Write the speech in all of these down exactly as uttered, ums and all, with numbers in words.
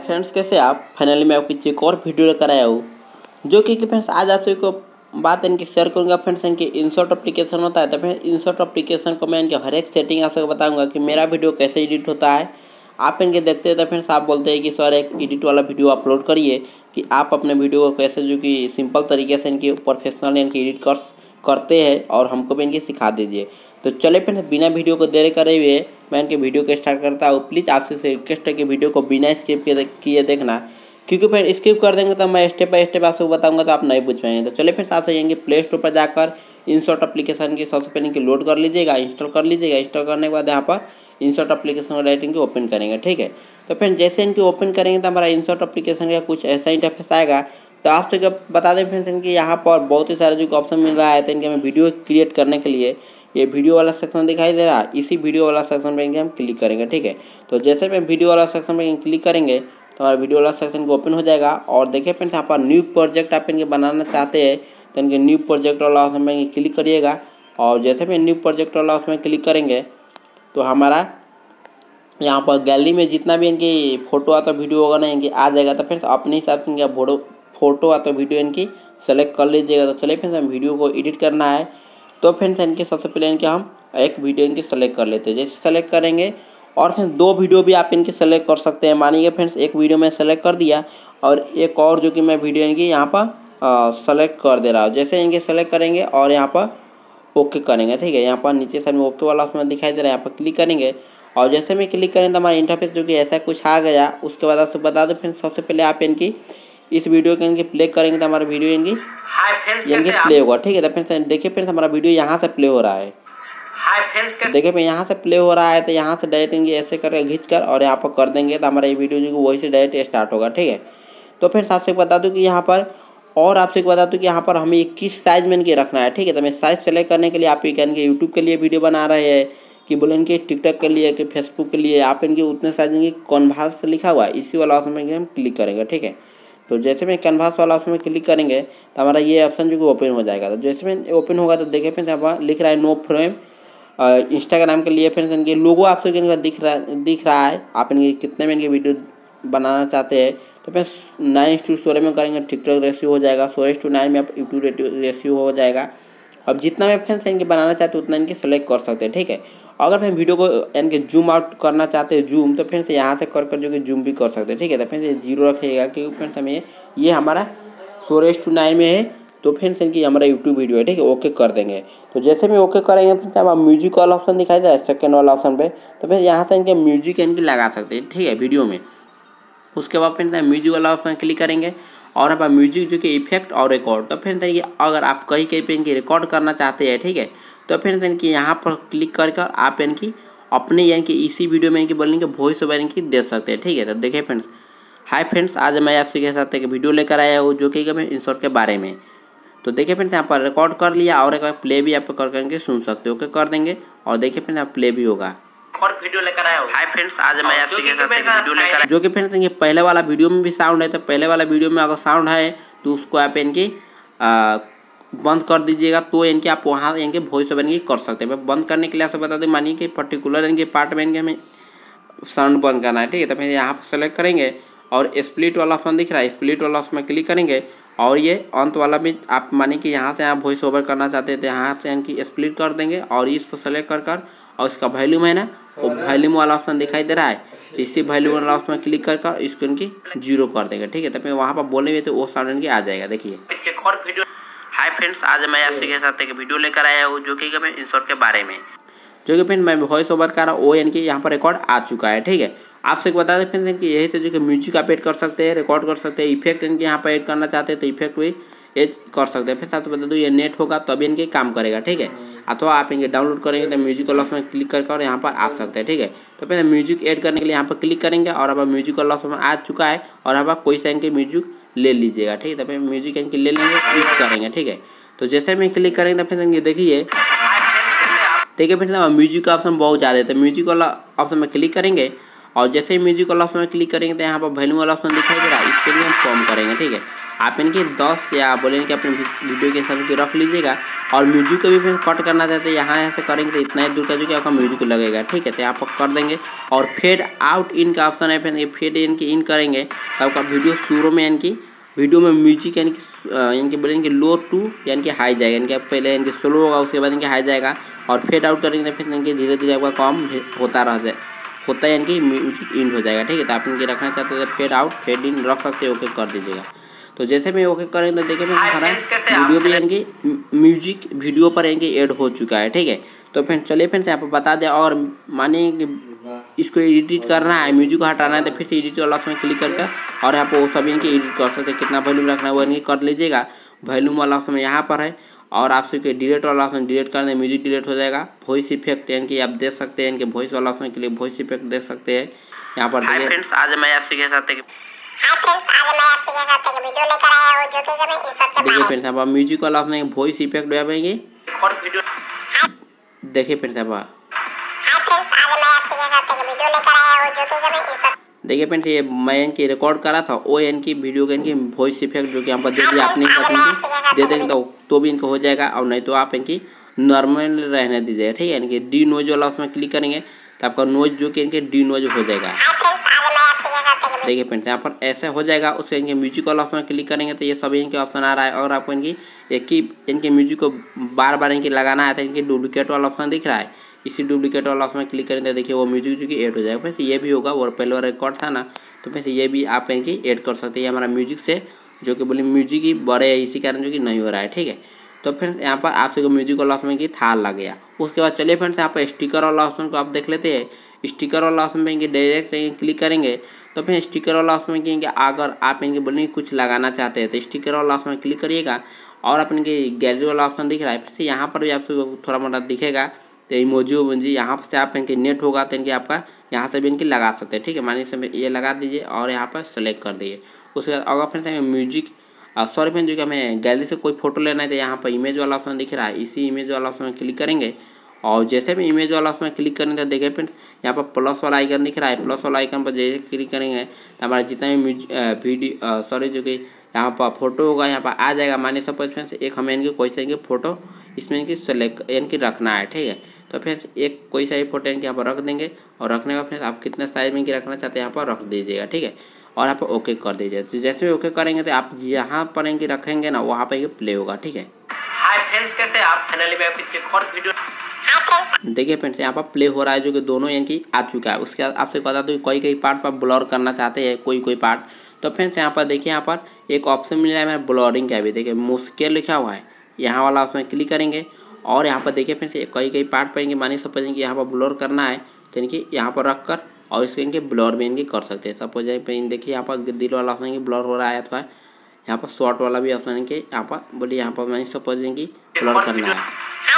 Friends, कैसे आप finally मैं आपकी एक और वीडियो लेकर आया हूँ जो कि फ्रेंड्स आज आप सभी को बात इनकी शेयर करूँगा। फ्रेंड्स इनकी इंसर्ट एप्लीकेशन होता है, तो फ्रेंड्स इंसर्ट एप्लीकेशन को मैं इनके हर एक सेटिंग आप सबको बताऊँगा कि मेरा वीडियो कैसे एडिट होता है। आप इनके देखते हैं तो फ्रेंड्स आप बोलते हैं कि सर एक एडिट वाला वीडियो अपलोड करिए कि आप अपने वीडियो को कैसे जो कि सिंपल तरीके से इनकी प्रोफेशनल इनकी एडिट कर करते हैं और हमको भी इनकी सिखा दीजिए। तो चले फ्रेंड्स बिना वीडियो को देर करे हुए मैं इनके वीडियो को स्टार्ट करता हूँ। प्लीज़ आपसे रिक्वेस्ट है कि वीडियो को बिना स्किप किए देखना, क्योंकि फिर स्किप कर देंगे तो मैं स्टेप बाय स्टेप आपको बताऊंगा तो आप नहीं पूछ पाएंगे। तो चले फिर साथ जाएंगे प्ले स्टोर पर जाकर इंसर्ट एप्लीकेशन की सबसे पहले इनकी लोड कर लीजिएगा, इंस्टॉल कर लीजिएगा। इंस्टॉल करने के बाद यहाँ पर इंसर्ट एप्लीकेशन डायरेक्ट इनकी ओपन करेंगे, ठीक है। तो फिर जैसे इनकी ओपन करेंगे तो हमारा इंसर्ट एप्लीकेशन का कुछ ऐसा इंटरफेस आएगा। तो आपसे क्या बता दें फ्रेंड्स इनके यहाँ पर बहुत ही सारे जो ऑप्शन मिल रहा है। तो इनके हमें वीडियो क्रिएट करने के लिए ये वीडियो वाला सेक्शन दिखाई दे रहा है, इसी वीडियो वाला सेक्शन पे हम क्लिक करेंगे, ठीक है। तो जैसे मैं वीडियो वाला सेक्शन पे क्लिक करेंगे तो हमारा वीडियो वाला सेक्शन को ओपन हो जाएगा। और देखिए फ्रेंड्स यहाँ पर न्यू प्रोजेक्ट आप इनके बनाना चाहते हैं तो इनके न्यू प्रोजेक्ट वाला ऑप्शन में क्लिक करिएगा। और जैसे मैं न्यू प्रोजेक्ट वाला उसमें क्लिक करेंगे तो हमारा यहाँ पर गैलरी में जितना भी इनकी फ़ोटो आता वीडियो होगा ना इनकी आ जाएगा। तो फ्रेंड्स अपने हिसाब से इनका फोटो फोटो आता वीडियो इनकी सेलेक्ट कर लीजिएगा। तो चलिए फ्रेंड्स हम वीडियो को एडिट करना है। तो फ्रेंड्स इनके सबसे पहले इनके हम एक वीडियो इनकी सेलेक्ट कर लेते हैं। जैसे सेलेक्ट करेंगे और फिर दो वीडियो भी आप इनकी सेलेक्ट कर सकते हैं। मानिए फ्रेंड्स एक वीडियो मैं सेलेक्ट कर दिया और एक और जो कि मैं वीडियो इनकी यहाँ पर सेलेक्ट कर दे रहा हूँ। जैसे इनके सेलेक्ट करेंगे और यहाँ पर ओके करेंगे, ठीक है। यहाँ पर नीचे साइड में ओके वाला उसमें दिखाई दे रहा है, यहाँ पर क्लिक करेंगे और जैसे मैं क्लिक करें तो हमारा इंटरफेस जो कि ऐसा कुछ आ गया। उसके बाद आपसे बता दें फ्रेंड्स सबसे पहले आप इनकी इस वीडियो के इनकी प्ले करेंगे तो हमारा वीडियो इनकी इनकी प्ले होगा, ठीक है। तो फ्रेंड्स देखिए फ्रेंड्स हमारा वीडियो यहाँ से प्ले हो रहा है। हाय फ्रेंड्स कैसे देखिए मैं यहाँ से प्ले हो रहा है तो यहाँ से डायरेक्ट इनकी ऐसे करके खींच कर और यहाँ पर कर देंगे तो हमारा ये वीडियो जो कि वही से डायरेक्ट स्टार्ट होगा, ठीक है। तो फ्रेंड्स आपसे बता दूँ कि यहाँ पर और आपसे बता दूँ कि यहाँ पर हमें किस साइज में इनकी रखना है, ठीक है। तो मैं साइज सेलेक्ट करने के लिए आप इनके यूट्यूब के लिए वीडियो बना रहे हैं कि बोले इनके टिकटॉक के लिए कि फेसबुक के लिए आप इनके उतने साइज इनकी कॉन्वास लिखा हुआ है इसी वाला ऑप्शन में हम क्लिक करेंगे, ठीक है। तो जैसे मैं कैनवास वाला ऑप्शन में क्लिक करेंगे तो हमारा ये ऑप्शन जो कि ओपन हो जाएगा। तो जैसे में ओपन होगा तो देखिए फ्रेंड्स यहाँ लिख रहा है नो फ्रेम इंस्टाग्राम के लिए। फ्रेंड्स इनके लोगो आपको इनका दिख रहा दिख रहा है आप इनके कितने में इनके वीडियो बनाना चाहते हैं। तो फ्रेंड्स नाइन टू सोलह में करेंगे टिकटॉक रेशियो हो जाएगा, सोलह टू नाइन में आप यूट्यूब रेशियो हो जाएगा। अब जितना में फ्रेंड्स इनके बनाना चाहते हैं उतना इनके सेलेक्ट कर सकते हैं, ठीक है। अगर फिर वीडियो को इनके जूम आउट करना चाहते हैं जूम तो फ्रेंड्स यहाँ से कर कर जो कि जूम भी कर सकते हैं, ठीक है। तो फ्रेंड्स ये जीरो रखिएगा क्योंकि फ्रेंड्स हमें ये हमारा सोलह टू नाइन में है। तो फ्रेंड्स इनकी हमारा यूट्यूब वीडियो है, ठीक है। ओके कर देंगे। तो जैसे में ओके करेंगे फ्रेंड्स अब म्यूजिक वाला ऑप्शन दिखाई दे रहा है सेकेंड वाला ऑप्शन पे। तो फिर यहाँ से इनके म्यूजिक इनकी लगा सकते हैं, ठीक है, वीडियो में। उसके बाद फ्रेंड्स म्यूजिक वाला ऑप्शन क्लिक करेंगे और यहाँ पर म्यूजिक जो कि इफेक्ट और रिकॉर्ड। तो फ्रेंड्स ये अगर आप कहीं कहीं पे इनकी रिकॉर्ड करना चाहते हैं, ठीक है, तो फ्रेंड्स इनकी यहाँ पर क्लिक कर कर आप इनकी अपने यानी कि इसी वीडियो में इनकी बोलेंगे वॉइस ओवर इनकी दे सकते हैं, ठीक है। तो देखिए फ्रेंड्स हाय फ्रेंड्स आज मैं आपसे के साथ एक वीडियो लेकर आया हूँ जो कि मैं इंसर्ट के बारे में। तो देखिए फ्रेंड्स यहाँ पर रिकॉर्ड कर लिया और एक बार प्ले भी आप कर करके सुन सकते हो, ओके कर देंगे और देखिए फ्रेंड्स यहाँ प्ले भी होगा और वीडियो लेकर आया हूँ। हाय फ्रेंड्स आज मैं आपसे के साथ एक वीडियो लेकर आया जो कि फ्रेंड्स ये पहले वाला वीडियो में भी साउंड है। तो पहले वाला वीडियो में अगर साउंड है तो उसको आप इनकी बंद कर दीजिएगा तो इनके आप वहाँ इनके वॉइस ओवर इनकी कर सकते हैं। बंद करने के लिए आपसे बता दें मानिए कि पर्टिकुलर इनके पार्ट में इनके हमें साउंड बंद करना है, ठीक है। तो फिर यहाँ पर सेलेक्ट करेंगे और स्प्लिट वाला ऑप्शन दिख रहा है, स्प्लिट वाला उसमें क्लिक करेंगे और ये अंत वाला भी आप मानिए कि यहाँ से आप वॉइस ओवर करना चाहते हैं तो यहाँ से इनकी स्प्लिट कर देंगे और इसको सेलेक्ट कर कर और इसका वॉल्यूम है ना वो वॉल्यूम वाला ऑप्शन दिखाई दे रहा है, इसी वॉल्यूम वाला ऑप्शन क्लिक कर कर इसको इनकी जीरो कर देंगे, ठीक है। तो फिर वहाँ पर बोलेंगे तो वो साउंड इनकी आ जाएगा। देखिए एक और वीडियो हाय फ्रेंड्स आज मैं आपसे के साथ एक वीडियो लेकर आया हूँ जो कि मैं इंसर्ट के बारे में जो कि फ्रेंड मैं वॉइस ओवर कर रहा हूँ वो इनकी यहाँ पर रिकॉर्ड आ चुका है, ठीक है। आपसे बता दें फ्रेंड्स कि यही तो जो कि म्यूजिक आप ऐड कर सकते हैं, रिकॉर्ड कर सकते हैं, इफेक्ट इनके यहाँ पर ऐड करना चाहते हैं तो इफेक्ट भी ऐड कर सकते हैं। फिर साथ बता दूँ ये नेट होगा तभी इनके काम करेगा, ठीक है। अथवा आप इनके डाउनलोड करेंगे तो म्यूजिक वाला ऑप्शन क्लिक करके और यहाँ पर आ सकते हैं, ठीक है। तो पहले म्यूजिक ऐड करने के लिए यहाँ पर क्लिक करेंगे और अब म्यूजिक वाला ऑप्शन आ चुका है और यहाँ पर कोई सा इनके म्यूजिक ले लीजिएगा, ठीक है। तो फिर म्यूजिक इनकी ले लेंगे क्लिक करेंगे, ठीक है। तो जैसे मैं क्लिक करेंगे तो फिर इनके देखिए देखिए फिर म्यूजिक का ऑप्शन बहुत ज़्यादा है। तो म्यूजिक वाला ऑप्शन में क्लिक करेंगे और जैसे ही म्यूजिक वाला ऑप्शन में क्लिक करेंगे तो यहाँ पर वॉल्यूम वाला ऑप्शन दिखाई दे रहा है, इसके लिए हम कम करेंगे। ठीक है, आप इनके दस या बोलेंगे कि अपने वीडियो के हिसाब से रख लीजिएगा। और म्यूजिक को भी फिर कट करना चाहते हैं, यहाँ ऐसे करेंगे तो इतना ही दूर का जो कि आपका म्यूजिक लगेगा। ठीक है, तो यहाँ पर कर देंगे। और फेड आउट इन का ऑप्शन है, फिर ये फेड इन की इन करेंगे तो आपका वीडियो शुरू में यानी कि वीडियो में म्यूजिक यानी कि यानी कि बोलेंगे लो टू यानी कि हाई जाएगा, यानी कि पहले यानी कि स्लो होगा, उसके बाद इनके हाई जाएगा। और फेड आउट करेंगे तो फिर यानी कि धीरे धीरे आपका कम होता रह जाए होता है यानी कि म्यूजिक इंड हो जाएगा। ठीक है, तो आप इनके रखना चाहते हैं फेड आउट फेड इन रख सकते हैं, ओके कर दीजिएगा। तो जैसे मैं ओके करेंगे तो देखिए हमारा वीडियो भी यानी कि म्यूजिक वीडियो पर यानी कि ऐड हो चुका है। ठीक है, तो फिर चलिए फिर से यहाँ पर बता दें। और मानिए कि इसको एडिट करना है, म्यूजिक को हटाना है, तो फिर से एडिट वाला ऑप्शन क्लिक करके और यहाँ पर वो सभी इनकी एडिट कर सकते हैं। कितना वॉल्यूम रखना है वो इनकी कर लीजिएगा। वॉल्यूम वाला ऑप्शन यहाँ पर है। और आपसे डिलीट वाला ऑप्शन डिलीट करना है, म्यूजिक डिलीट हो जाएगा। वॉइस इफेक्ट यानी कि आप देख सकते हैं, इनके वॉइस वाला ऑप्शन के लिए वॉइस इफेक्ट देख सकते हैं यहाँ पर। देखिए फ्रेंड्स, आज मैं आपसे कह सकते हैं देखिए फ्रेंड्स, अब म्यूजिक वाला ऑप्शन वॉइस इफेक्ट देंगे। देखिए फ्रेंड्स, अब देखिए फ्रेंड्स, ये मैं इनकी रिकॉर्ड करा था वो इनकी वीडियो का इनकी वॉइस इफेक्ट जो कि यहाँ पर दे दिया आपने दे देंगे तो तो भी इनको हो जाएगा। और नहीं तो आप इनकी नॉर्मल रहने दीजिएगा। ठीक है, इनके डी नोज वाला उसमें क्लिक करेंगे तो आपका नोज जो कि इनके डी नोज हो जाएगा। देखिए फ्रेंड्स, यहाँ पर ऐसे हो जाएगा। उससे इनके म्यूजिक वाला ऑप्शन क्लिक करेंगे तो ये सभी इनके ऑप्शन आ रहा है। और आपको इनकी एक ही इनके म्यूजिक को बार बार इनकी लगाना है तो इनकी डुप्लीकेट वाला ऑप्शन दिख रहा है, इसी डुप्लीकेट वाला ऑप्शन क्लिक करेंगे तो देखिए वो म्यूजिक जो कि ऐड हो जाएगा। फिर ये भी होगा, और पहले वाला रिकॉर्ड था ना, तो फिर ये भी आप इनकी ऐड कर सकते हैं। हमारा म्यूजिक से जो कि बोले म्यूजिक ही बड़े है, इसी कारण जो कि नहीं हो रहा है। ठीक है, तो फिर यहाँ पर आपसे म्यूजिक वाला ऑप्शन की थाल लग गया। उसके बाद चलिए फ्रेंड्स, यहाँ पर स्टिकर वाला ऑप्शन को आप देख लेते हैं। स्टिकर वाला ऑप्शन में डायरेक्ट क्लिक करेंगे तो फिर स्टिकर वाला ऑप्शन में कहेंगे अगर आप इनके बोलेंगे कुछ लगाना चाहते हैं तो स्टिकर वाला ऑप्शन में क्लिक करिएगा। और आप इनके गैलरी वाला ऑप्शन दिख रहा है, फिर से यहाँ पर भी आपको थोड़ा मोटा दिखेगा तो इमोजी वोजी यहाँ से आप इनके नेट होगा तो इनके आपका यहाँ से भी इनकी लगा सकते हैं। ठीक है, मानिए से ये लगा दीजिए और यहाँ पर सेलेक्ट कर दीजिए। उसके बाद अगर फिर से म्यूजिक सॉरी फ्रेंड जो कि हमें गैलरी से कोई फोटो लेना है तो यहाँ पर इमेज वाला ऑप्शन दिख रहा है, इसी इमेज वाला ऑप्शन में क्लिक करेंगे। और जैसे भी इमेज वाला ऑप्शन में क्लिक करेंगे तो देखिए फ्रेंड्स, यहाँ पर प्लस वाला आइकन दिख रहा है। प्लस वाला आइकन पर जैसे क्लिक करेंगे तो हमारा जितना भी वीडियो सॉरी जो कि यहाँ पर फोटो होगा यहाँ पर आ जाएगा। मानिए सपोज फ्रेंड्स एक हमें इनकी कोई सा इनकी फोटो इसमें इनकी सेलेक्ट इनकी रखना है। ठीक है, तो फिर एक कोई सा भी फोटो इनके यहाँ पर रख देंगे। और रखने का फिर आप कितने साइज में इनकी रखना चाहते हैं यहाँ पर रख दीजिएगा। ठीक है, और यहाँ पर ओके कर दीजिए। तो जैसे भी ओके करेंगे तो आप यहाँ पर इनकी रखेंगे ना, वहाँ पर ये प्ले होगा। ठीक है, हाय फ्रेंड्स, कैसे आप फाइनली मैं एक और वीडियो देखिए फ्रेंड्स, यहाँ पर प्ले हो रहा है जो कि दोनों यानी कि आ चुका है। उसके बाद आपसे बता दूँ कोई कोई पार्ट पर ब्लर करना चाहते हैं कोई कोई पार्ट, तो फ्रेंड्स यहाँ पर देखिए यहाँ पर एक ऑप्शन मिल रहा है मेरा ब्लरिंग का भी। देखिए मुश्किल लिखा हुआ है, यहाँ वाला ऑप्शन क्लिक करेंगे और यहाँ पर देखिए फ्रेंड्स कई कई पार्ट पर इनके मानिए सपोज कि यहाँ पर ब्लर करना है तो इनकी यहाँ पर रख कर और इसके इनके ब्लर भी इनकी कर सकते हैं। सपोज देखिए यहाँ पर दिल वाला ऑप्शन ब्लर हो रहा है अथवा यहाँ पर शॉर्ट वाला भी ऑप्शन इनके यहाँ पर बोलिए यहाँ पर मानिए सपोज कि ब्लर करना है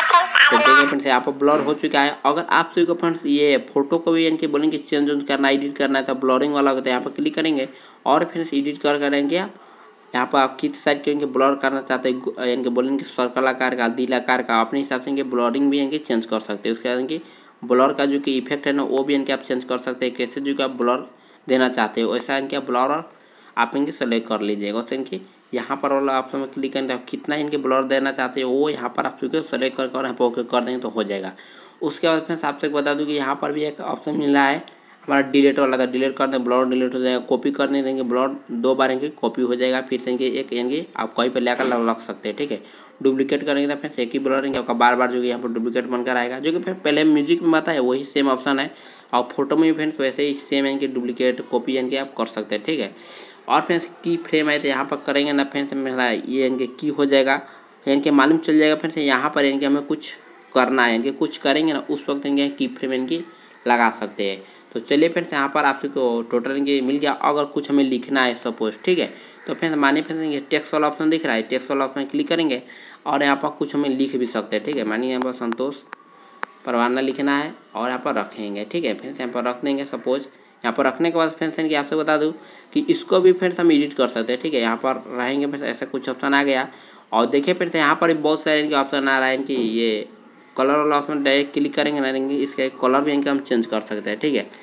तो देखिए फ्रेंड्स यहाँ पर ब्लर हो चुका है। अगर आप सभी को फ्रेंड्स ये फोटो को भी इनके बोलेंगे चेंज वेंज करना एडिट करना है तो ब्लरिंग वाला होता है, यहाँ पर क्लिक करेंगे और फ्रेंड्स एडिट कर करेंगे आप यहाँ पर आप किस साइड के इनके ब्लर करना चाहते हैं इनके बोलेंगे सर्कल आकार का दिल आकार का अपने हिसाब से इनके ब्लरिंग भी इनके चेंज कर सकते हैं। उसके बाद इनकी ब्लर का जो कि इफेक्ट है ना वो भी इनके आप चेंज कर सकते हैं, कैसे जो कि आप ब्लर देना चाहते हो वैसा इनके ब्लर आप इनके सेलेक्ट कर लीजिएगा। उससे इनकी यहाँ पर वाला ऑप्शन में क्लिक करेंगे आप कितना इनके ब्लर देना चाहते हो वो यहाँ पर आप चुके सेलेक्ट करके और यहाँ पर ओके कर देंगे तो हो जाएगा। उसके बाद फ्रेंड्स आपसे बता दूँ कि यहाँ पर भी एक ऑप्शन मिल रहा है हमारा डिलीट वाला था, डिलीट कर दें ब्लर डिलीट हो जाएगा। कॉपी करने देंगे ब्लर दो बार इनकी कॉपी हो जाएगा, फिर से इनके एक इनकी आप कहीं पर लेकर रख सकते हैं। ठीक है, डुप्लीकेट करेंगे तो फ्रेंड्स एक ही ब्लर रहेंगे आपका बार बार जो कि यहाँ पर डुप्लीकेट बनकर आएगा, जो कि फिर पहले म्यूजिक में आता है वही सेम ऑप्शन है। और फोटो में भी फ्रेंड्स वैसे ही सेम इनकी डुप्लीकेट कॉपी इनके आप कर सकते हैं। ठीक है, और फ्रेंड्स की फ्रेम है तो यहाँ पर करेंगे ना फ्रेंड्स मेरा ये इनके की हो जाएगा, इनके मालूम चल जाएगा फ्रेंड्स यहाँ पर इनके हमें कुछ करना है, इनके कुछ करेंगे ना उस वक्त इनके की फ्रेम इनकी लगा सकते हैं। तो चलिए फ्रेंड्स यहाँ पर आप सबको टोटल इनके मिल गया। अगर कुछ हमें लिखना है सपोज, ठीक है, तो फ्रेंड्स मानिए फ्रेंड्स ये टेक्स्ट वाला ऑप्शन दिख रहा है, टेक्स्ट वाला ऑप्शन क्लिक करेंगे और यहाँ पर कुछ हमें लिख भी सकते हैं। ठीक है, मानिए यहाँ पर संतोष परवाना लिखना है और यहाँ पर रखेंगे। ठीक है फ्रेंड्स, यहाँ पर रख देंगे सपोज। यहाँ पर रखने के बाद फ्रेंड्स इनकी आपसे बता दूँ कि इसको भी फ्रेंड्स हम एडिट कर सकते हैं। ठीक है, यहाँ पर रहेंगे फ्रेंड्स ऐसा कुछ ऑप्शन आ गया और देखिए फ्रेंड्स यहाँ पर बहुत सारे इनके ऑप्शन आ रहा है। इनकी ये कलर वाला ऑप्शन डायरेक्ट क्लिक करेंगे ना देंगे इसका कलर भी इनका हम चेंज कर सकते हैं। ठीक है,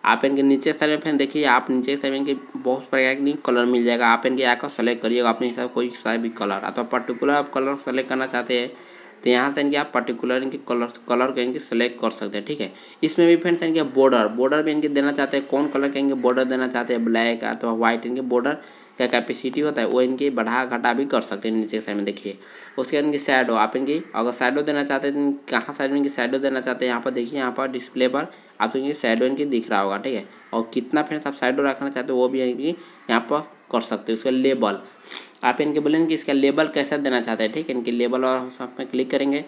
आप इनके नीचे साइड में फ्रेंड देखिए, आप नीचे साइड में इनके बहुत प्रकार के कलर मिल जाएगा। आप इनके आकर सेलेक्ट करिएगा अपने हिसाब कोई सा भी कलर, अथवा पर्टिकुलर आप कलर सेलेक्ट करना चाहते हैं तो यहाँ से इनके आप पर्टिकुलर इनके कलर कलर का इनके सेलेक्ट कर सकते हैं। ठीक है, इसमें भी फ्रेंड्स इनके बॉर्डर बॉर्डर भी इनके देना चाहते हैं, कौन कलर के इनके बॉर्डर देना चाहते हैं, ब्लैक अथवा व्हाइट इनके बॉर्डर का कैपेसिटी होता है वो इनकी बढ़ा घटा भी कर सकते हैं। नीचे साइड में देखिए, उसके बाद इनकी शैडो, आप इनकी अगर शैडो देना चाहते हैं तो कहाँ साइड में इनकी शैडो देना चाहते हैं यहाँ पर देखिए, यहाँ पर डिस्प्ले पर आपको इनकी शैडो इनकी दिख रहा होगा। ठीक है, और कितना फ्रेंड्स आप शैडो रखना चाहते हो वो भी इनकी यहाँ पर कर सकते हो। उसका लेबल आप इनके बोलेंगे कि इसका लेबल कैसा देना चाहते हैं। ठीक है, इनके लेबल और उसमें क्लिक करेंगे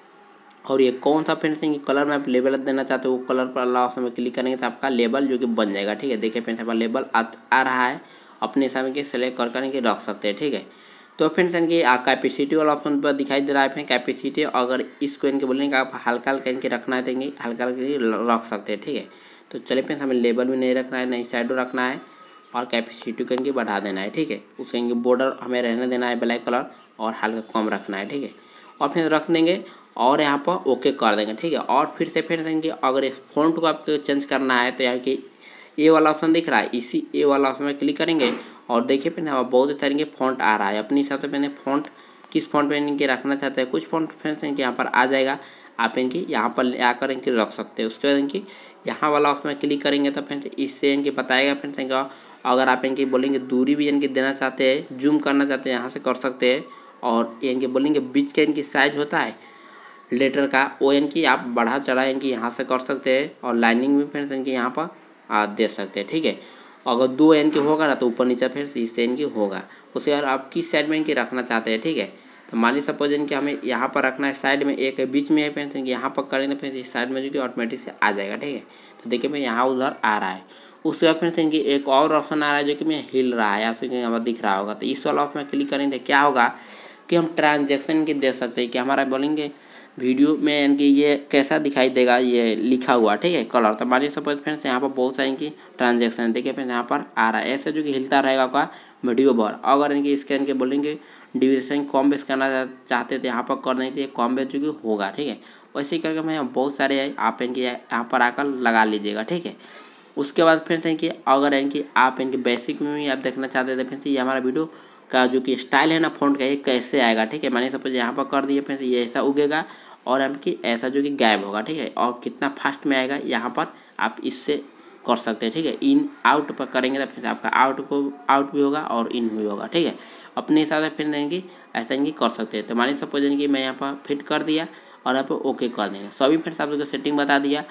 और ये कौन सा फ्रेंड्स इनकी कलर में आप लेबल देना चाहते हो वो कलर पर अल्लाह उसमें क्लिक करेंगे तो आपका लेबल जो कि बन जाएगा। ठीक है, देखिए फ्रेंड्स आपका लेबल आ, आ रहा है, अपने हिसाब के सेलेक्ट कर करके रख सकते हैं। ठीक है, तो फ्रेंड्स इनकी कैपेसिटी वाला ऑप्शन पर दिखाई दे रहा है फ्रेंड कैपेसिटी, अगर इसको इनके बोलेंगे आप हल्का हल्का इनके रखना है तो इनके हल्का हल्का रख सकते हैं। ठीक है, तो चलिए फ्रेंड्स हमें लेबल भी नहीं रखना है, नहीं शैडो रखना है और कैपेसिटी को इनकी बढ़ा देना है। ठीक है, उसके इनके बॉर्डर हमें रहने देना है ब्लैक कलर और हल्का कम रखना है। ठीक है, और फिर रख देंगे और यहाँ पर ओके कर देंगे। ठीक है, और फिर से फिर देंगे अगर इस फॉन्ट को आपको चेंज करना है तो यहाँ की ए वाला ऑप्शन दिख रहा है, इसी ए वाला ऑप्शन में क्लिक करेंगे और देखिए फिर यहाँ बहुत सारे इनके फॉन्ट आ रहा है। अपने हिसाब से मैंने फॉन्ट किस फॉन्ट में इनके रखना चाहते हैं, कुछ फॉन्ट फ्रेंड्स इनके यहाँ पर आ जाएगा, आप इनकी यहाँ पर आकर इनके रख सकते हैं। उसके बाद इनकी यहाँ वाला ऑप्शन में क्लिक करेंगे तो फ्रेंड्स इससे इनके बताएगा फ्रेंड्स इनका, अगर आप इनकी बोलेंगे दूरी भी इनकी देना चाहते हैं, जूम करना चाहते हैं यहाँ से कर सकते हैं, और इनके बोलेंगे बीच का इनकी साइज होता है लेटर का वो इनकी आप बढ़ा चढ़ा इनकी यहाँ से कर सकते हैं, और लाइनिंग भी फ्रेंड्स इनकी यहाँ पर आप दे सकते हैं। ठीक है, अगर दो इनके होगा ना तो ऊपर नीचे फ्रेंड्स इससे इनकी होगा, उसे यार आप किस साइड में इनकी रखना चाहते हैं। ठीक है, तो मान लीजिए सपोज इनके हमें यहाँ पर रखना है, साइड में एक है बीच में है फ्रेंड्स, इनके यहाँ पर करेंगे फ्रेंड्स इस साइड में जो कि ऑटोमेटिक से आ जाएगा। ठीक है, तो देखिए मैं यहाँ उधर आ रहा है। उसके बाद फ्रेंड्स इनकी एक और ऑप्शन आ रहा है जो कि मैं हिल रहा है, आपको यहाँ पर दिख रहा होगा, तो इस वाला ऑप्शन में क्लिक करेंगे क्या होगा कि हम ट्रांजेक्शन की दे सकते हैं कि हमारा बोलेंगे वीडियो में इनकी ये कैसा दिखाई देगा ये लिखा हुआ। ठीक है, कलर, तो मानिए सपोज फ्रेंड्स यहाँ पर बहुत सारी इनकी ट्रांजेक्शन देखिए फ्रेंड्स यहाँ पर आ रहा है, ऐसे जो कि हिलता रहेगा आपका वीडियो बार। अगर इनकी स्कैन के बोलेंगे ड्यूरेशन कम बेस करना चाहते थे यहाँ पर कर नहीं थे, कम बेस जो कि होगा। ठीक है, वैसे ही करके मैं बहुत सारे है आप इनकी यहाँ पर आकर लगा लीजिएगा। ठीक है, उसके बाद फ्रेंड्स इनकी अगर इनकी आप इनकी बेसिक में भी आप देखना चाहते थे फ्रेंड्स ये हमारा वीडियो का जो कि स्टाइल है ना फ़ॉन्ट का ये कैसे आएगा। ठीक है, मानिए सपोज यहाँ पर कर दिए फ्रेंड्स ये ऐसा उगेगा और आपकी ऐसा जो कि गायब होगा। ठीक है, और कितना फास्ट में आएगा यहाँ पर आप इससे कर सकते हैं। ठीक है, इन आउट पर करेंगे तो फिर आपका आउट को आउट भी होगा और इन भी होगा। ठीक है, अपने हिसाब से फिर इनकी ऐसा इनकी कर सकते हैं। तो मानिए सपोज इनकी मैं यहाँ पर फिट कर दिया और यहाँ पर ओके कर देंगे, सभी फ्रेंड्स आप लोग सेटिंग बता दिया।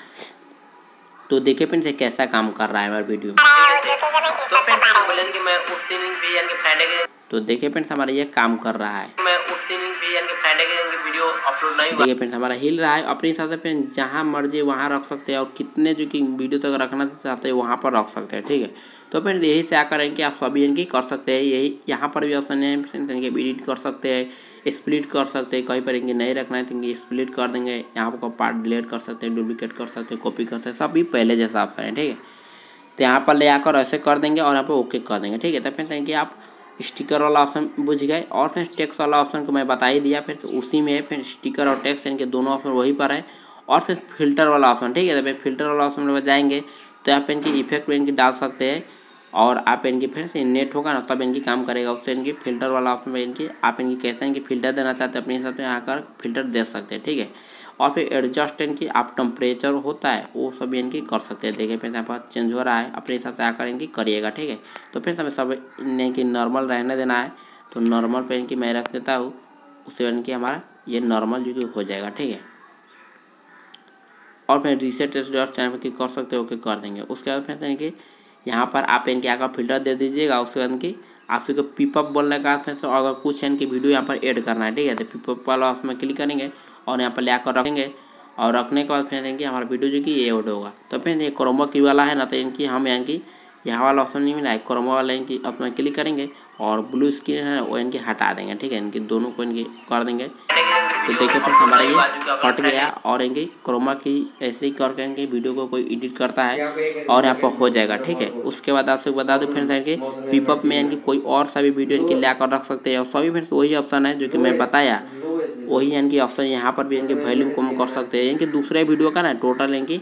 तो देखिए फ्रेंड्स ये कैसा काम कर रहा है हमारे वीडियो में। तो देखिए फ्रेंड्स हमारा ये काम कर रहा है, मैं उस दिन भी यानी फ्राइडे के वीडियो अपलोड नहीं हुआ। देखिए फ्रेंड्स हमारा हिल रहा है, अपने हिसाब से फ्रेंड्स जहाँ मर्जी वहाँ रख सकते हैं और कितने जो कि वीडियो तक रखना चाहते हैं वहाँ पर रख सकते हैं। ठीक है, तो फ्रेंड्स यही से आकर इनकी आप सभी इनकी कर सकते हैं। यही यहाँ पर भी ऑप्शन है फ्रेंड्स इनके एडिट कर सकते हैं, स्प्लिट कर सकते हैं, कहीं पर इनकी नहीं रखना है तो इनकी स्प्लिट कर देंगे, यहाँ पर पार्ट डिलीट कर सकते हैं, डुप्लीकेट कर सकते हैं, कॉपी कर सकते हैं, सभी पहले जैसा ऑप्शन है। ठीक है, तो यहाँ पर ले आकर ऐसे कर देंगे और यहाँ पर ओके कर देंगे। ठीक है, तो फ्रेंड्स इनकी आप स्टिकर वाला ऑप्शन बुझ गए, और फिर टेक्स्ट वाला ऑप्शन को मैं बता ही दिया, फिर उसी में है फिर स्टिकर और टेक्स्ट इनके दोनों ऑप्शन वहीं पर है, और फिर फिल्टर वाला ऑप्शन। ठीक है, तो फिर फिल्टर वाला ऑप्शन में जाएंगे तो आप इनकी इफेक्ट इनकी डाल सकते हैं, और आप इनकी फिर से नेट होगा ना तब इनकी काम करेगा, उससे इनकी फिल्टर वाला ऑप्शन में इनकी आप इनकी कैसे इनकी फिल्टर देना चाहते हैं अपने हिसाब से यहाँ कर फिल्टर दे सकते हैं। ठीक है, और फिर एडजस्ट इनकी आप टेम्परेचर होता है वो सभी इनकी कर सकते हैं। देखिए फिर यहाँ पर चेंज हो रहा है, अपने हिसाब से आकर इनकी करिएगा। ठीक है, तो फिर हमें सब इनकी नॉर्मल रहने देना है, तो नॉर्मल पे इनकी मैं रख देता हूँ, उससे इनकी हमारा ये नॉर्मल जो कि हो जाएगा। ठीक है, और फिर रीसेट एडजस्ट चैनल पर कर सकते हो, ओके कर देंगे। उसके बाद फिर इनकी यहाँ पर आप इनके आकर फिल्टर दे दीजिएगा, उसके बाद इनकी आपसे को पिपअप बोलने का फिर अगर कुछ इनकी वीडियो यहाँ पर ऐड करना है। ठीक है, तो पिपअप वाला उसमें क्लिक करेंगे और यहाँ पर ले आकर रखेंगे, और रखने के बाद फिर इनकी हमारा वीडियो जो कि ये ऐड होगा। तो फिर ये क्रोमा की वाला है ना, तो इनकी हम इनकी यहाँ वाला ऑप्शन नहीं मिला है, क्रोमा वाला इनकी ऑप्शन में क्लिक करेंगे और ब्लू स्क्रीन है वो इनकी हटा देंगे। ठीक है, इनकी दोनों को इनकी कर देंगे। तो देखिए फिर हमारा ये हट गया, और इनकी क्रोमा की ऐसे ही करके इनकी वीडियो को कोई एडिट करता है और यहाँ पर हो जाएगा। ठीक है, उसके बाद आपसे बता दूँ फ्रेंड्स इनके पिपअप में इनकी कोई और सा भी वीडियो इनकी ला कर रख सकते हैं, और सभी फ्रेंड्स वही ऑप्शन है जो कि मैं बताया, वही इनकी ऑप्शन यहाँ पर भी इनकी वॉल्यूम कम कर सकते हैं। इनके दूसरे वीडियो का ना टोटल इनकी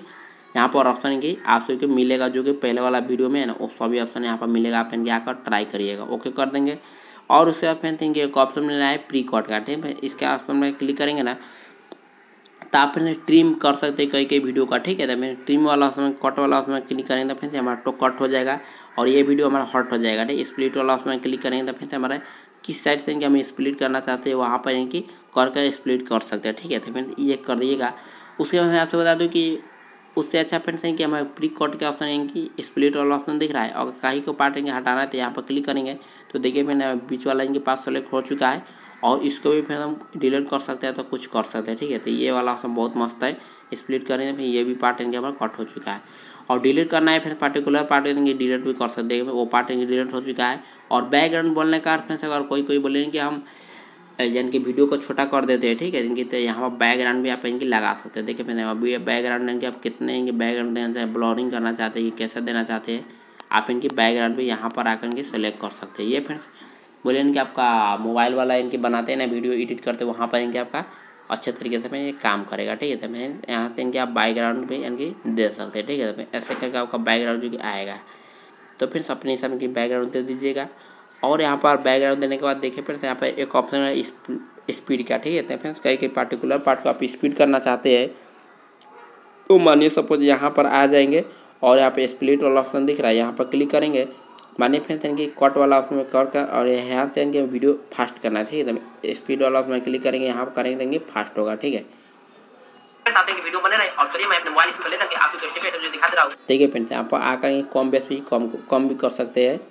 यहाँ पर ऑप्शन की आप सभी को मिलेगा, जो कि पहले वाला वीडियो में है ना, वो सभी ऑप्शन यहाँ पर मिलेगा। आप इनके आकर ट्राई करिएगा, ओके कर देंगे। और उससे आप इनके एक ऑप्शन मिल रहा है प्री कट का, ठीक है। इसके ऑप्शन में क्लिक करेंगे ना तो आप फिर ट्रिम कर सकते हैं कई कई वीडियो का, ठीक है। तो मैं ट्रिम वाला उसमें कट वाला उसमें क्लिक करेंगे तो फिर से हमारा तो कट हो जाएगा और ये वीडियो हमारा हट हो जाएगा, ठीक है। स्प्लिट वाला उसमें क्लिक करेंगे तो फिर से हमारा किस साइड से हम स्प्लिट करना चाहते हैं वहाँ पर इनकी कर कर स्प्लिट कर सकते हैं, ठीक है। तो फिर ये कर दिएगा। उसके बाद मैं आपसे बता दूँ कि उससे अच्छा फ्रेंड्स है कि हमारे प्री कट के ऑप्शन है कि स्प्लिट वाला ऑप्शन दिख रहा है और कहीं को पार्ट इनके हटाना है तो यहाँ पर क्लिक करेंगे तो देखिए मैंने बीच वाला इनके पास सेलेक्ट हो चुका है और इसको भी फिर हम डिलीट कर सकते हैं तो कुछ कर सकते हैं, ठीक है। तो ये वाला ऑप्शन बहुत मस्त है, स्प्लिट करेंगे फिर ये भी पार्ट इनके हमारा कट हो चुका है। और डिलीट करना है फिर पर्टिकुलर पार्ट इनके डिलीट भी कर सकते हैं, वो पार्ट इनके डिलीट हो चुका है। और बैकग्राउंड बोलने का अर्थ अगर कोई कोई बोलेंगे कि हम यानी कि वीडियो को छोटा कर देते हैं, ठीक है, इनकी तो यहाँ पर बैकग्राउंड भी आप इनकी लगा सकते हैं। देखिए फिर बैकग्राउंड इनके आप कितने इनके बैकग्राउंड देना चाहे, ब्लरिंग करना चाहते हैं, कैसे देना चाहते हैं, आप इनकी बैकग्राउंड भी यहाँ पर आकर इनकी सेलेक्ट कर सकते हैं। ये फ्रेंड्स बोले इनके आपका मोबाइल वाला इनकी बनाते हैं ना वीडियो एडिट करते हैं, वहाँ पर इनके आपका अच्छे तरीके से ये काम करेगा, ठीक है। तो मैं यहाँ से इनके आप बैकग्राउंड भी इनकी दे सकते हैं, ठीक है। तो ऐसे करके आपका बैकग्राउंड जो कि आएगा तो फिर अपने हिसाब इनकी बैकग्राउंड दे दीजिएगा। और यहाँ पर बैकग्राउंड देने के बाद देखिए फिर यहाँ पर एक ऑप्शन है स्पीड का, ठीक है। तो फ्रेंड्स कई कई पार्टिकुलर पार्ट को आप स्पीड करना चाहते हैं तो मानिए सपोज यहाँ पर आ जाएंगे और यहाँ पे स्प्लिट वाला ऑप्शन दिख रहा है, यहाँ पर क्लिक करेंगे। मानिए फ्रेंड्स इनकी कट वाला ऑप्शन में कर कर और यहाँ से इनके वीडियो फास्ट करना है, ठीक है। तो स्पीड वाला ऑप्शन में क्लिक करेंगे, यहाँ पर करेंगे देंगे फास्ट होगा, ठीक है। वीडियो बने रहे और चलिए मैं अपने मोबाइल इसमें ले करके आपको स्टेप बाय स्टेप दिखा दे रहा हूँ। देखिए फ्रेंड्स यहाँ पर आकर कम बेस भी कम कम भी कर सकते हैं।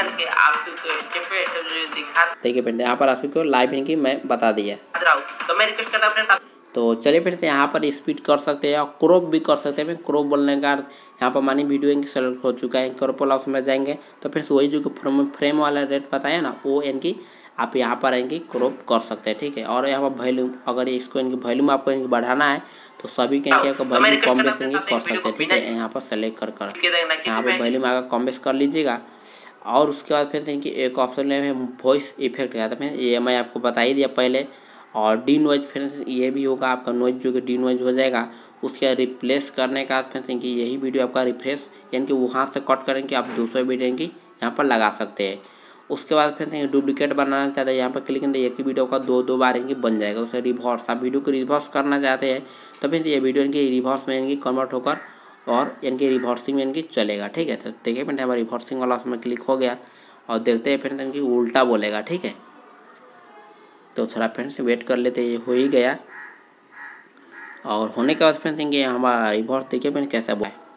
देखिए फ्रेंड्स यहाँ पर आपको लाइव इनकी मैं बता दिया तो मैं रिक्वेस्ट करता हूँ फ्रेंड्स। तो चलिए फिर से यहाँ पर स्पीड कर सकते हैं और क्रॉप भी कर सकते हैं। क्रॉप बोलने का यहाँ पर मानी वीडियो इनकी सेलेक्ट हो चुका है, क्रॉप वाला उसमें जाएंगे तो फिर वही जो फ्रेम फ्रेम वाला रेट बताया ना वो इनकी आप यहाँ पर इनकी क्रॉप कर सकते हैं, ठीक है। और यहाँ पर वॉल्यूम अगर इसको इनकी वॉल्यूम आपको इनकी बढ़ाना है तो सभी के इनके वॉल्यूम कम बेस इनकी कर सकते हैं, ठीक है। यहाँ पर सेलेक्ट कर कर यहाँ पर वॉल्यूम आकर कम बेस कर लीजिएगा। और उसके बाद फिर इनकी एक ऑप्शन है वॉइस इफेक्ट का, तो फिर ये मैं आपको बता ही दिया पहले। और डी नॉइज फिर ये भी होगा आपका नॉइज जो कि डी नॉइज हो जाएगा। उसके रिप्लेस करने का फिर इनकी यही वीडियो आपका रिफ्रेश यानी कि वहाँ से कट करेंगे आप दूसरे वीडियो इनकी यहाँ पर लगा सकते हैं। उसके बाद फिर डुप्लीकेट बनाना चाहते हैं यहाँ पर क्लिक करेंगे, एक ही वीडियो का दो दो बार इनकी बन जाएगा। उसे रिवर्स आप वीडियो को रिवर्स करना चाहते हैं तो फिर ये वीडियो इनकी रिवर्स में इनकी कन्वर्ट होकर और इनकी रिवर्सिंग में इनकी चलेगा, ठीक है। तो देखिए फिर हमारा रिवर्सिंग वाला उसमें क्लिक हो गया और देखते हैं फिर इनकी उल्टा बोलेगा, ठीक है। तो थोड़ा फ्रेंड्स वेट कर लेते, ये हो ही गया। और होने के बाद फ्रेंड्स देंगे हमारा रिवर्स देखिए फ्रेंड्स कैसा बोला है।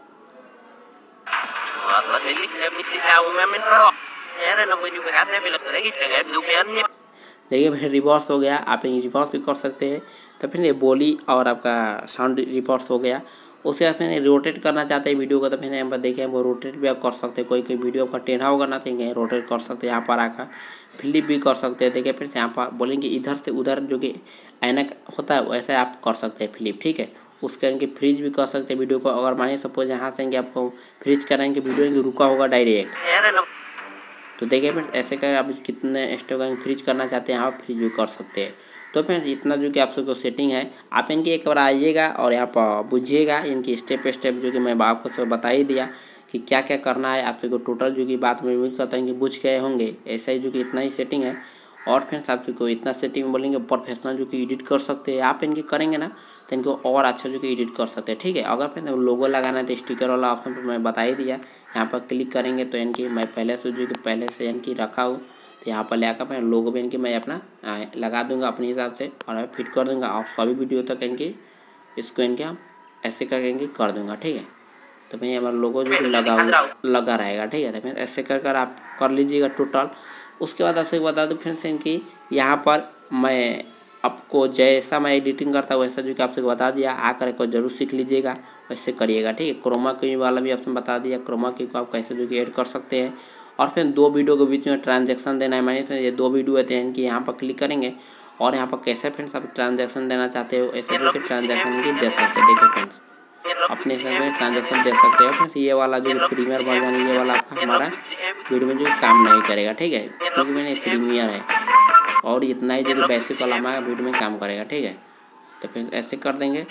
देखिए फिर रिवर्स हो गया, आप रिवर्स भी कर सकते हैं। तो फिर ये बोली और आपका साउंड रिवर्स हो गया। उसके बाद फिर रोटेट करना चाहते हैं वीडियो को तो फिर यहाँ पर देखिए वो रोटेट भी आप कर सकते हैं। कोई कोई वीडियो का टेढ़ा होगा ना तो रोटेट कर सकते हैं, यहाँ पर आकर फ्लिप भी कर सकते हैं। देखिए फिर यहाँ पर बोलेंगे इधर से उधर जो कि ऐनक होता है वैसे आप कर सकते हैं फ्लिप, ठीक है। उसके इनके फ्रीज भी कर सकते हैं वीडियो को। अगर मानिए सपोज यहाँ से आपको फ्रीज करेंगे वीडियो इनकी रुका होगा डायरेक्ट तो देखिए फिर ऐसे कर आप कितने स्टेप फ्रीज करना चाहते हैं यहाँ फ्रीज भी कर सकते हैं। तो फिर इतना जो कि आप सबको सेटिंग है आप इनकी एक बार आइएगा और यहाँ पर बुझिएगा इनकी स्टेप स्टेप जो कि मैं आपको सब बता ही दिया कि क्या क्या करना है। आप सबको टोटल जो कि बात में उम्मीद करता हूँ कि बुझ गए होंगे। ऐसा ही जो कि इतना ही सेटिंग है। और फिर आप सबको इतना सेटिंग बोलेंगे प्रोफेशनल जो कि एडिट कर सकते हैं आप इनके करेंगे ना तो इनको और अच्छा जो कि एडिट कर सकते हैं, ठीक है। अगर फिर लोगो लगाना है तो स्टिकर वाला ऑप्शन पर मैं बता ही दिया, यहाँ पर क्लिक करेंगे तो इनकी मैं पहले से जो कि पहले से इनकी रखा हूँ तो यहाँ पर ले आकर मैं लोगो भी इनकी मैं अपना लगा दूंगा अपने हिसाब से और मैं फिट कर दूंगा और सभी वीडियो तक इनकी इसको इनके हम ऐसे करके इनकी कर दूंगा, ठीक है। तो भाई हमारा लोगो जो कि लगा हुआ लगा रहेगा, ठीक है। तो फिर ऐसे कर कर आप कर लीजिएगा टोटल। उसके बाद आपसे बता दूँ फ्रेंड्स इनकी यहाँ पर मैं आपको जैसा मैं एडिटिंग करता हूँ वैसा जो कि आपसे बता दिया, आकर को जरूर सीख लीजिएगा, वैसे करिएगा, ठीक है। क्रोमा की वाला भी ऑप्शन बता दिया, क्रोमा की को आप कैसे जो कि ऐड कर सकते हैं। और फिर दो वीडियो के बीच में ट्रांजैक्शन देना है, मैंने फिर ये दो वीडियो होते हैं इनकी यहाँ पर क्लिक करेंगे और यहाँ पर कैसे फ्रेंड्स आप ट्रांजैक्शन देना चाहते हो ऐसे जो कि ट्रांजैक्शन की दे सकते हैं। देखिए फ्रेंड्स अपने हिसाब से ट्रांजैक्शन दे सकते हो। फ्रेंड्स ये वाला जो प्रीमियर वर्जन है ये वाला आपका हमारा वीडियो में जो काम नहीं करेगा, ठीक है, क्योंकि मैंने प्रीमियर है और इतना ही जो बेसिक वाला हमारा वीडियो में काम करेगा, ठीक है। तो फ्रेंड्स ऐसे कर देंगे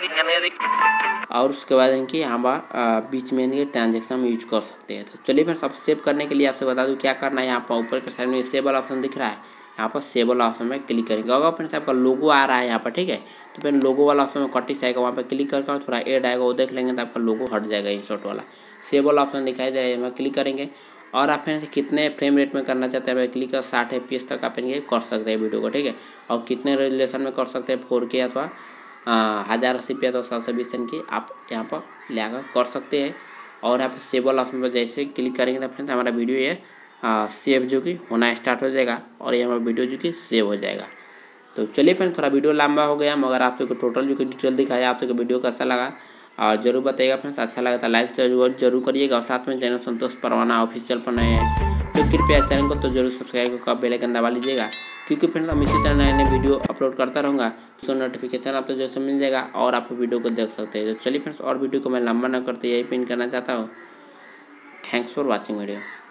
और उसके बाद इनकी यहाँ पर बीच में इनके ट्रांजेक्शन हम यूज कर सकते हैं। तो चलिए फ्रेंड्स अब सेव करने के लिए आपसे बता दूँ क्या करना है। यहाँ पर ऊपर के साइड में सेव वाला ऑप्शन दिख रहा है, यहाँ पर सेव वाला ऑप्शन में क्लिक करेंगे। अगर फ्रेंड्स आपका लोगो आ रहा है यहाँ पर, ठीक है, तो फिर लोगो वाला ऑप्शन में कटिस आएगा, वहाँ पर क्लिक करके थोड़ा ऐड आएगा वो देख लेंगे तो आपका लोगो हट जाएगा। इंसर्ट वाला सेव वाला ऑप्शन दिखाई दे रहा है, यहाँ क्लिक करेंगे और आप फ्रेंड्स कितने फ्रेम रेट में करना चाहते हैं क्लिक कर साठ एफ पी एस तक आप इनके कर सकते हैं वीडियो को, ठीक है। और कितने रेजुलेशन में कर सकते हैं फोर के अथवा हज़ार अस्सी पे तो सात सौ बीस इनकी आप यहाँ पर लाकर कर सकते हैं। और यहाँ पर सेव वाला ऑप्शन पर जैसे क्लिक करेंगे तो फ्रेंड्स हमारा वीडियो ये सेव जो कि होना स्टार्ट हो जाएगा और ये हमारा वीडियो जो कि सेव हो जाएगा। तो चलिए फ्रेंड्स थोड़ा वीडियो लंबा हो गया मगर आप सबको टोटल जो कि डिटेल दिखाया, आप सबको वीडियो कैसा लगा और जरूर बताइएगा फ्रेंड्स। अच्छा लगा तो लाइक जरूर जरूर करिएगा और साथ में चैनल संतोष परवाना ऑफिशियल पर नए हैं तो कृपया चैनल को तो जरूर सब्सक्राइब कर बेल आइकन दबा लीजिएगा, क्योंकि फ्रेंड्स हम इसी तरह नए नए वीडियो अपलोड करता रहूँगा तो नोटिफिकेशन आपको जैसे मिल जाएगा और आप वीडियो को देख सकते हैं। तो चलिए फ्रेंड्स और वीडियो को मैं लंबा ना करते यही पिन करना चाहता हूँ। Thanks for watching video.